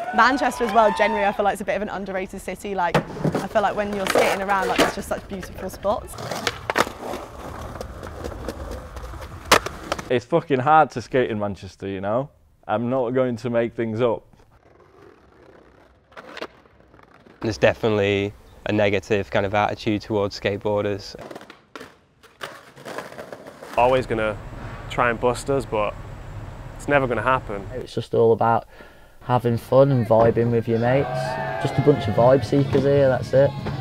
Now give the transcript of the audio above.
Manchester as well, generally I feel like it's a bit of an underrated city. Like, I feel like when you're skating around, like, there's just such beautiful spots. It's fucking hard to skate in Manchester, you know? I'm not going to make things up. There's definitely a negative kind of attitude towards skateboarders. Always going to try and bust us, but it's never going to happen. It's just all about having fun and vibing with your mates. Just a bunch of vibe seekers here, that's it.